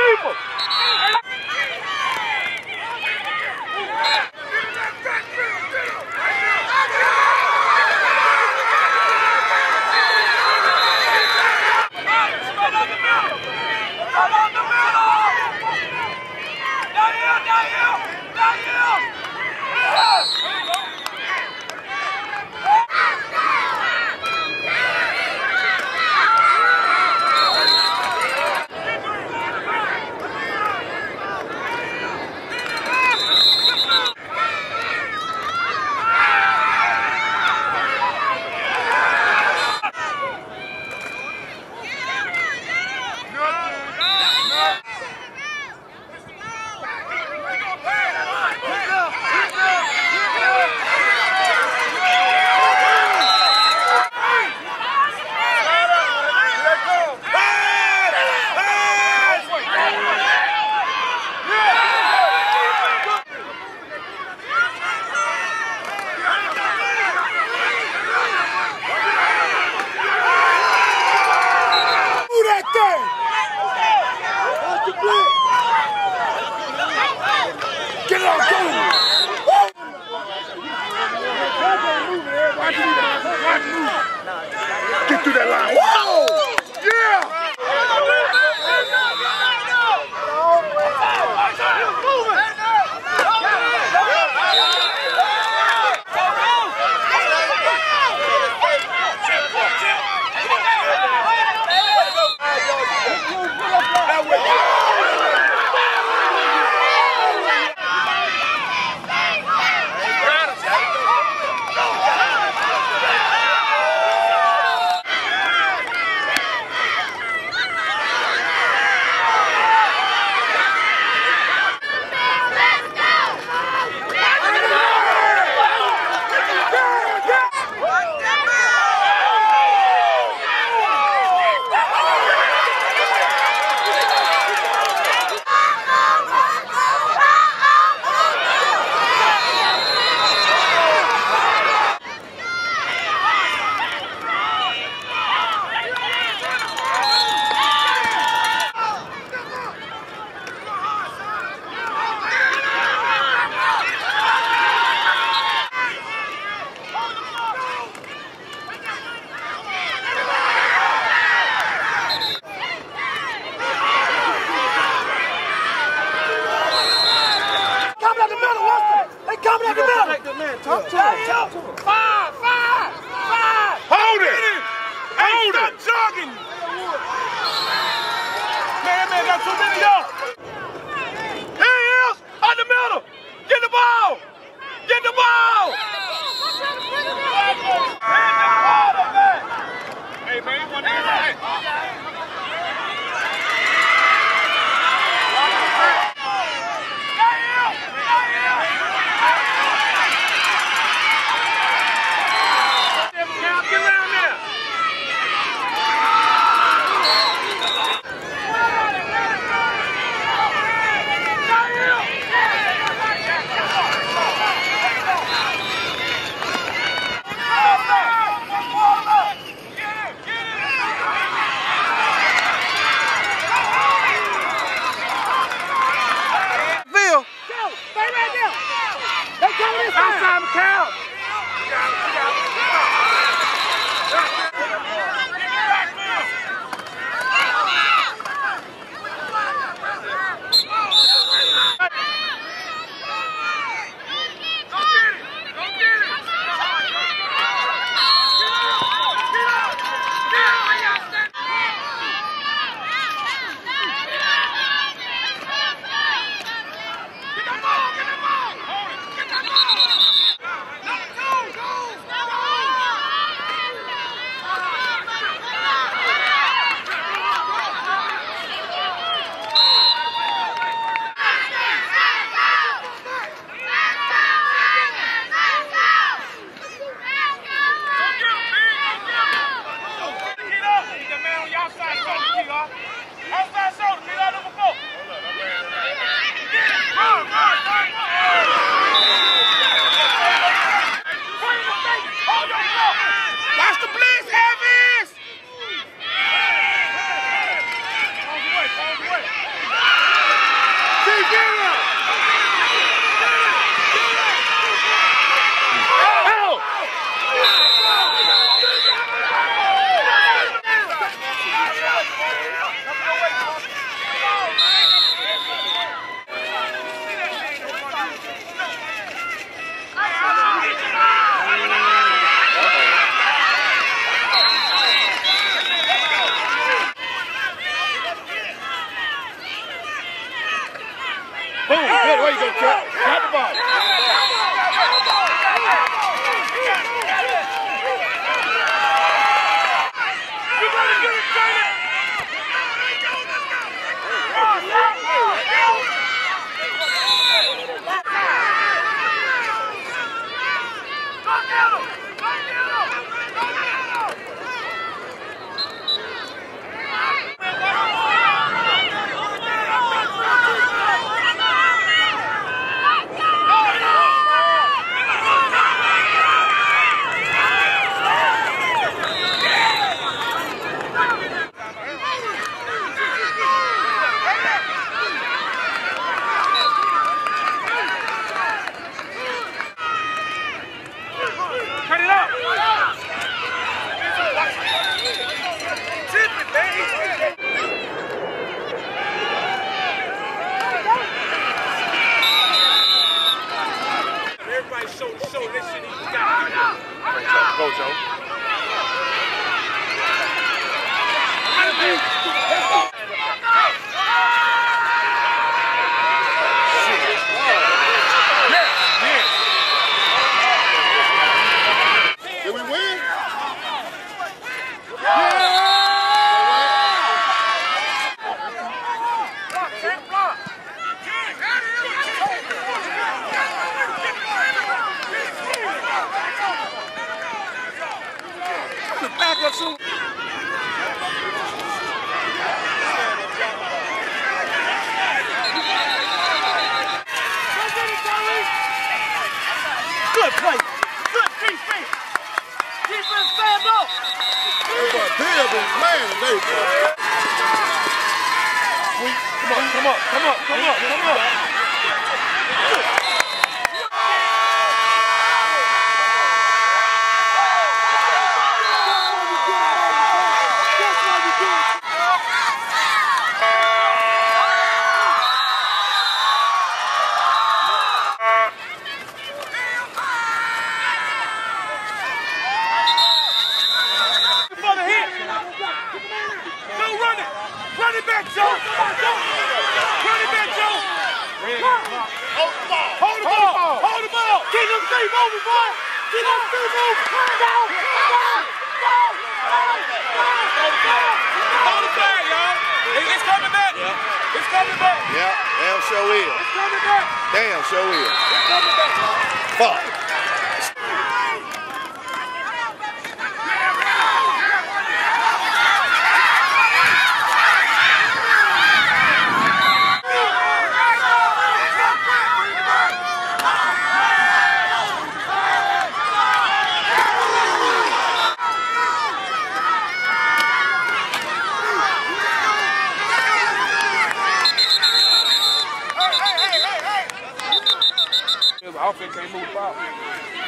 people. Get it on, go! Get through that line. Whoa! Yeah! Talk to him. Five. Hold it. Stop jogging. Man, got too many y'all. Here he is, out the middle. Get the ball. Get the ball. Hey, man, you want to get Boom. Good. There you go, Chuck. Got the ball. Go, Joe. Did we win? Back up soon. Good play. Good defense. Defense stand up. Bill been playing today, bro. Come on. Run it back, Joe! Run it back, Joe! Hold the ball! Hold the ball! Get them feet moving, boy! Get them feet moving! Go! Hold the flag, y'all! It's coming back! Yeah. It's coming back! Yeah, damn sure is. It's coming back! Damn sure is. It's coming back! Fuck! Offense can't move the ball.